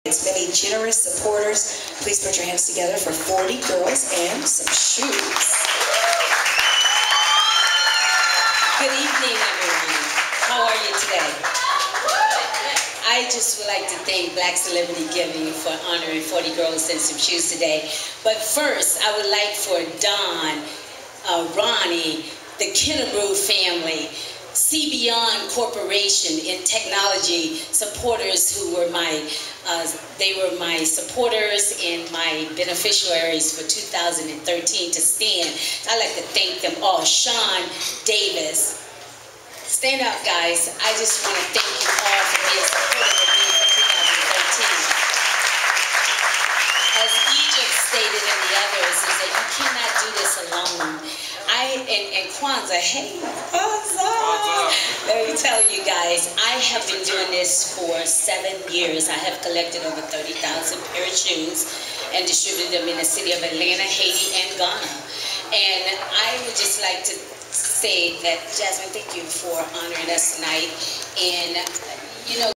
Its many generous supporters. Please put your hands together for 40 girls and some shoes. Good evening, everyone. How are you today? I just would like to thank Black Celebrity Giving for honoring 40 girls and some shoes today. But first, I would like for Don, Ronnie, the Kennebrew family, CBeyond Corporation in technology supporters who were they were my supporters and my beneficiaries for 2013 to stand. I'd like to thank them all. Sean Davis. Stand up, guys. I just want to thank you all for being supportive of me for 2013. As Egypt stated and the others, is that you cannot do this alone. And Kwanzaa, hey, Kwanzaa! Let me tell you guys, I have been doing this for 7 years. I have collected over 30,000 pair of shoes and distributed them in the city of Atlanta, Haiti, and Ghana. And I would just like to say that, Jasmine, thank you for honoring us tonight. And, you know,